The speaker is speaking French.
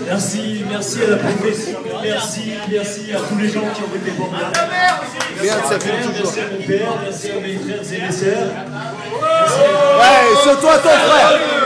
Merci, merci à la profession, merci à tous les gens qui ont voté pour moi. Merde, ça filme toujours. Merci à mon père, merci à mes frères et mes sœurs. Ouais, c'est toi ton frère.